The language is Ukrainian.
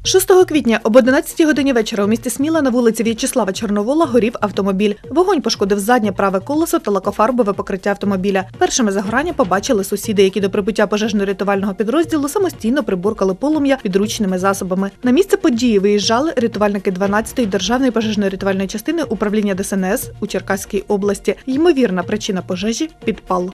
6 квітня об 11 годині вечора у місті Сміла на вулиці В'ячеслава Чорновола горів автомобіль. Вогонь пошкодив заднє праве колесо та лакофарбове покриття автомобіля. Першими загорання побачили сусіди, які до прибуття пожежно-рятувального підрозділу самостійно приборкали полум'я підручними засобами. На місце події виїжджали рятувальники 12-ї державної пожежно-рятувальної частини управління ДСНС у Черкаській області. Ймовірна причина пожежі – підпал.